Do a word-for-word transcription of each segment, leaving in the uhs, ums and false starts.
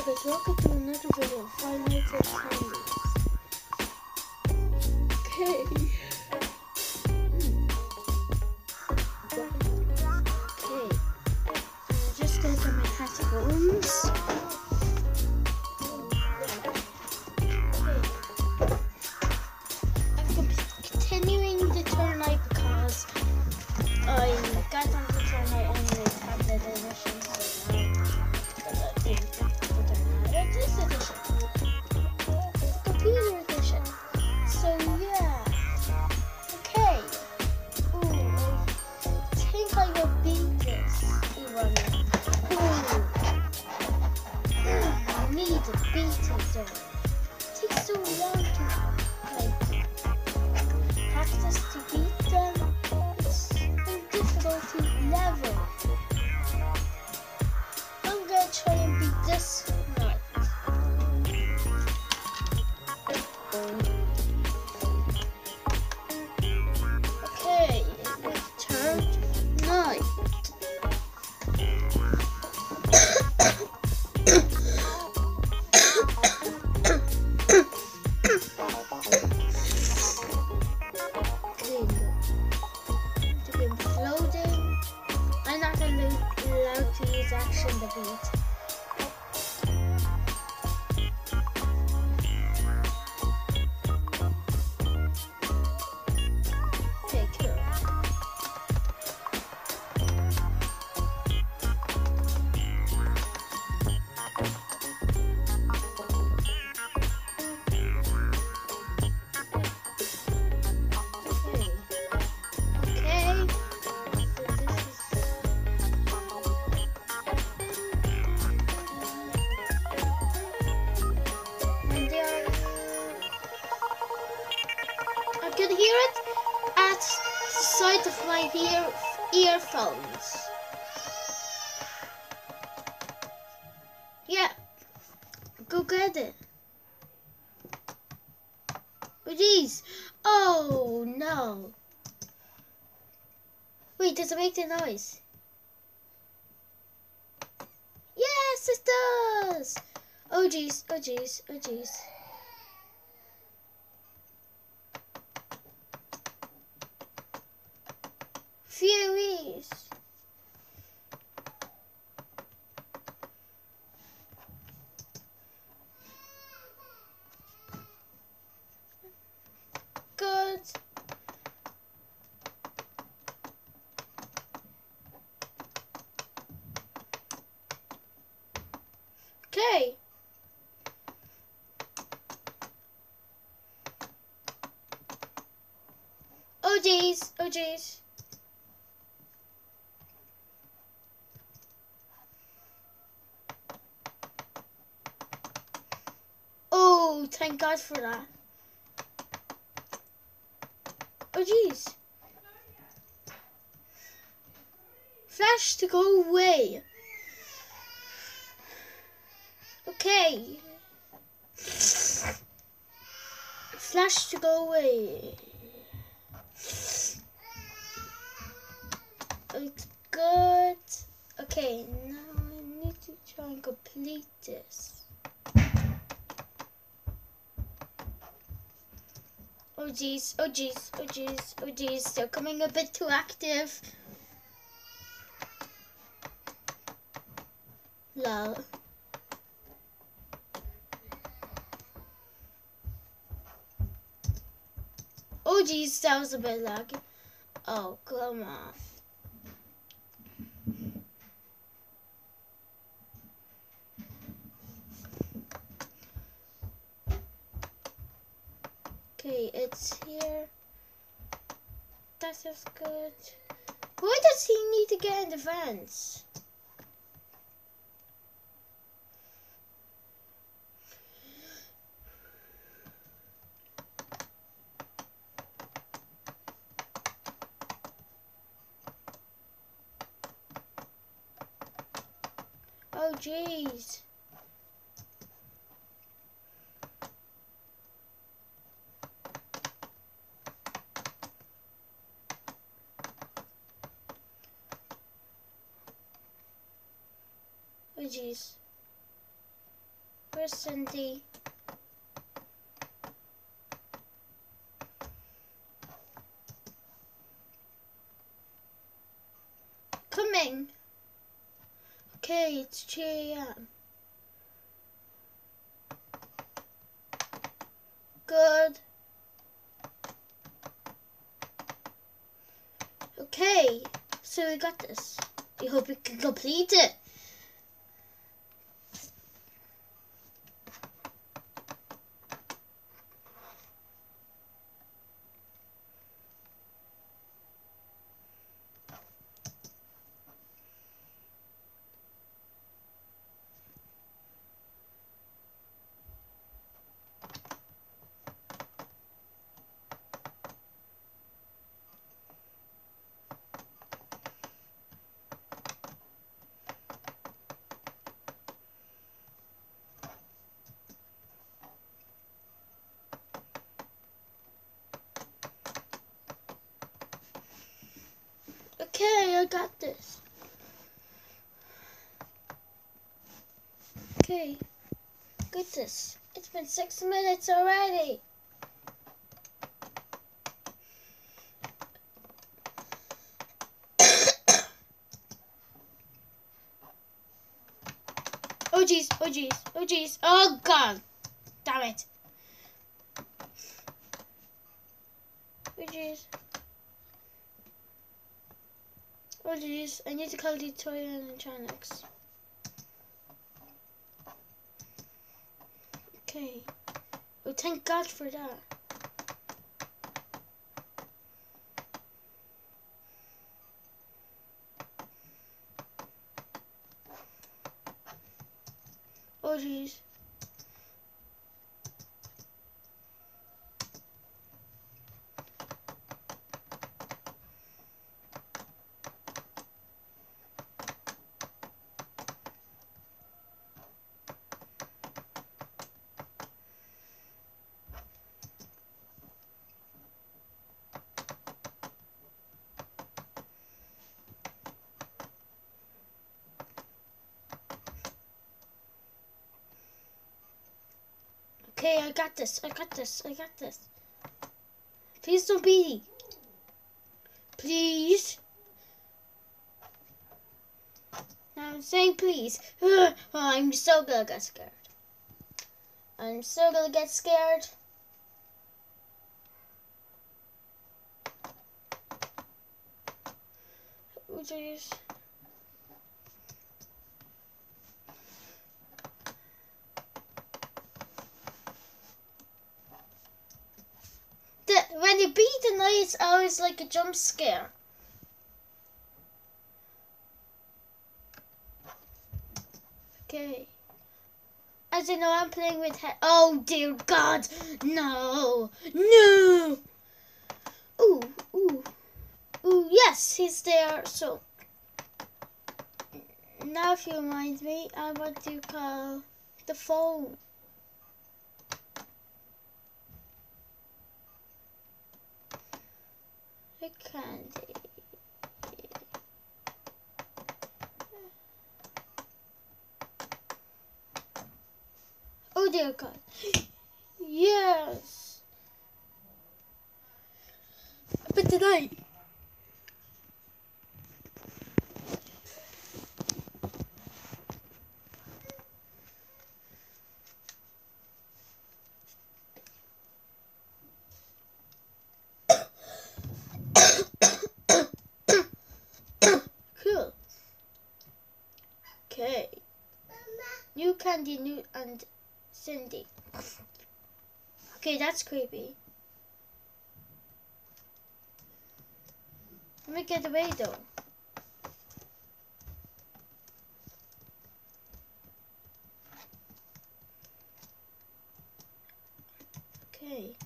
guys, welcome to another video of Five Nights at Freddy's. Okay. Okay. I'm just gonna put my headphones. I'm continuing the Turnight because I got onto Turnight on the tablet edition. This edition, computer edition. So yeah, okay. Ooh, I think I will beat this. Ooh, I need to beat it though. It takes so long to like practice to beat them. It's a difficulty level. I'm gonna try and beat this. Okay, turn nine. Okay, the game's loading. I'm not allowed to use action to beat. I can hear it at the side of my ear earphones. Yeah, go get it. Oh jeez. Oh no. Wait, does it make the noise? Yes, it does. Oh jeez, oh jeez, oh jeez. Furies. Good. Okay. Oh jeez, oh jeez. Oh, thank God for that. Oh jeez. Flash to go away. Okay. Flash to go away. It's good. Okay, now I need to try and complete this. Oh jeez, oh jeez, oh jeez, oh jeez, they're coming a bit too active. Lol. Oh jeez, that was a bit laggy. Oh, come on. Okay, it's here. That is good. Why does he need to get in the vents? Oh jeez. Oh jeez. Where's Cindy? Coming. Okay, it's three A M Good. Okay, so we got this. I hope we can complete it. Okay, I got this. Okay, goodness, it's been six minutes already. Oh jeez, oh jeez, oh jeez, oh god, damn it. Oh jeez. Oh jeez, I need to call the toy animatronics. Okay. Oh, thank God for that. Oh jeez. Okay, I got this. I got this. I got this. Please don't be. Please. I'm saying please. Oh, I'm so gonna get scared. I'm so gonna get scared. Oh jeez. The, when you beat the night, it's always like a jump scare. Okay. As you know, I'm playing with head. Oh dear God! No! No! Ooh, ooh, ooh! Yes, he's there. So now, if you remind me, I want to call the phone. The candy. Oh dear God! Yes. But tonight. Cool. Okay. New Candy, New and Cindy. Okay, that's creepy. Let me get away though. Okay.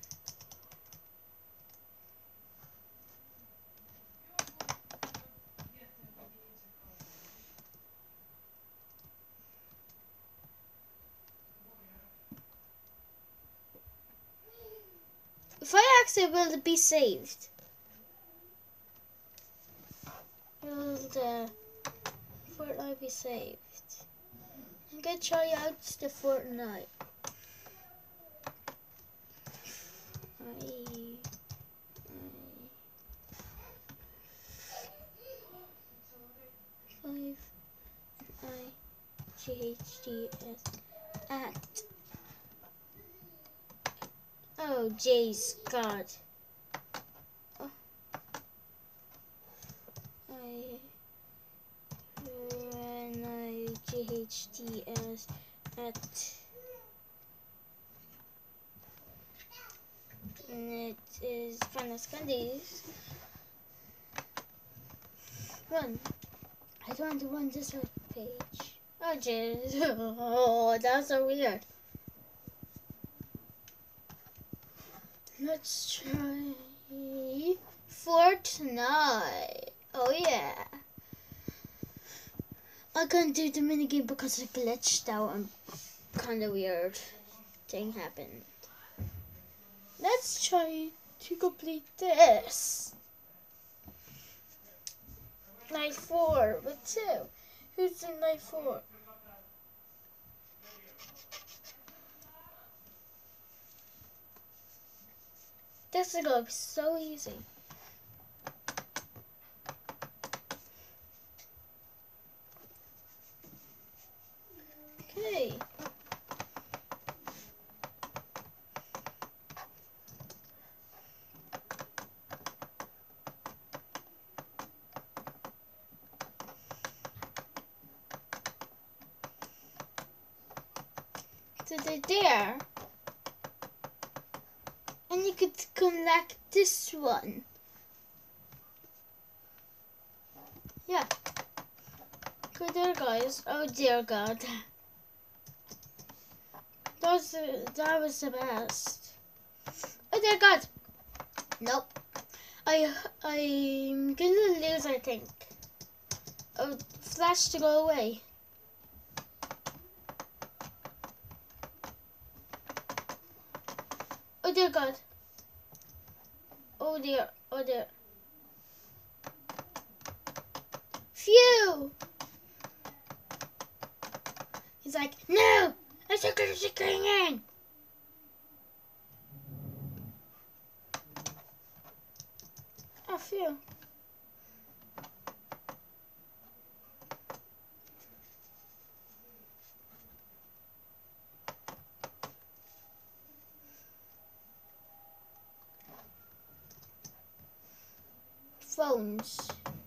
If I actually will be saved, will the Fortnite be saved? gonna try out the Fortnite. I, I, five, I, G H D S, at, oh jeez, God. Oh. I, N I, G H D S, at, and it is Final Candies. Run. I don't want to run this web page. Oh jeez. Oh, that's so weird. Let's try Fortnite. Oh yeah. I couldn't do the minigame because it glitched out and kind of weird thing happened. Let's try to complete this. Night four with two. Who's in night four? This is gonna be so easy. Okay. So they're there. And you could collect this one. Yeah. Good there, guys. Oh dear God. That was the, that was the best. Oh dear God. Nope. I I'm gonna lose, I think. Oh, flash to go away. Oh dear God. Oh dear. Oh dear. Phew. He's like, no, I'm so good at going in. Oh, phew. Phones.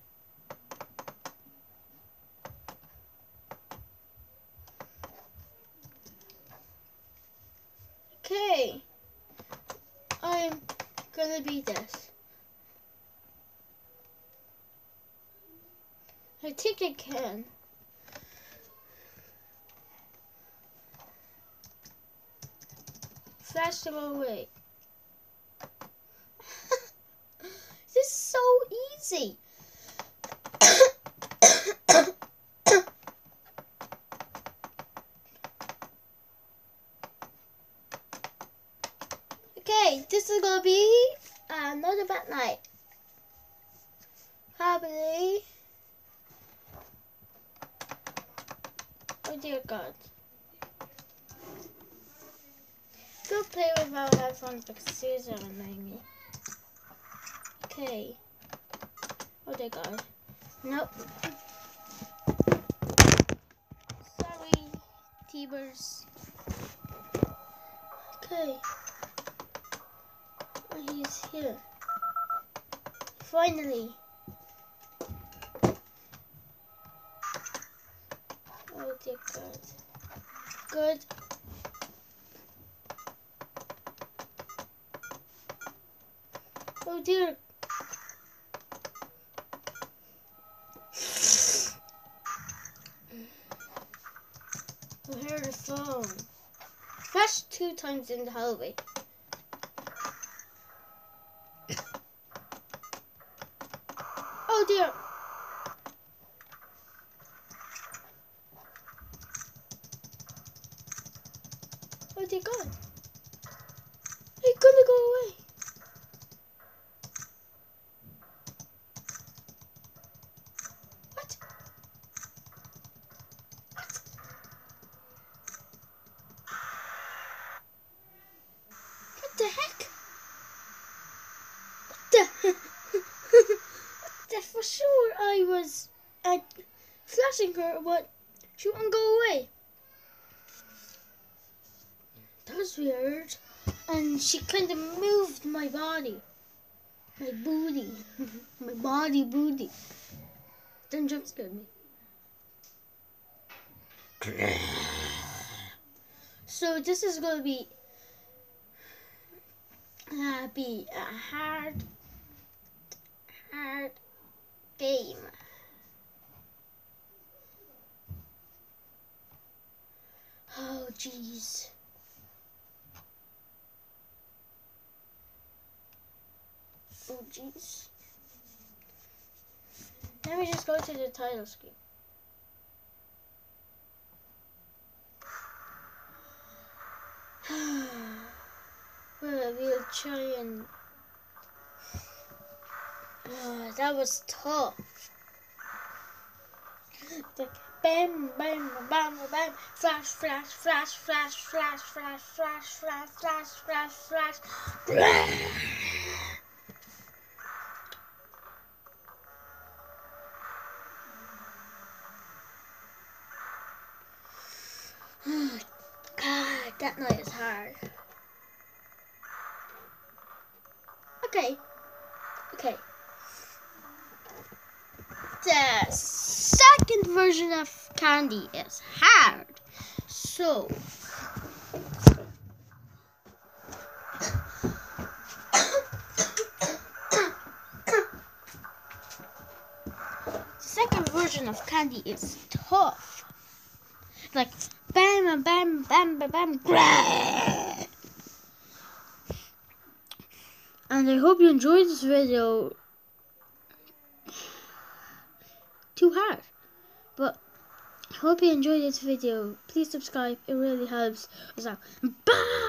Okay. I'm gonna beat this. I think I can. Flash to go away. This is so easy. Okay, this is gonna be another bad night. Probably. Oh dear God. Go play without headphones because these are annoying me. Okay. Oh dear God. Nope. Sorry, T-Birds. Okay. Oh, he's here. Finally. Oh dear God. Good. Oh dear. Oh, here's the phone. Flash two times in the hallway. Oh dear. Oh dear God. It's gonna go away. What? What? I was uh, flashing her, but she wouldn't go away. That was weird. And she kind of moved my body. My booty. My body booty. Then jump scared me. So this is going to be uh, be a hard, hard game. Oh, jeez. Oh, jeez. Let me just go to the title screen. Well, we'll try and... Oh, that was tough. Like, bam, bam, bam, bam, flash, flash, flash, flash, flash, flash, flash, flash, flash, flash, flash, flash. God, that night is hard. Okay. Okay. The second version of candy is hard. So the second version of candy is tough. Like bam bam bam bam bam bam. And I hope you enjoyed this video. Too hard, but I hope you enjoyed this video. Please subscribe, it really helps us out. Bye.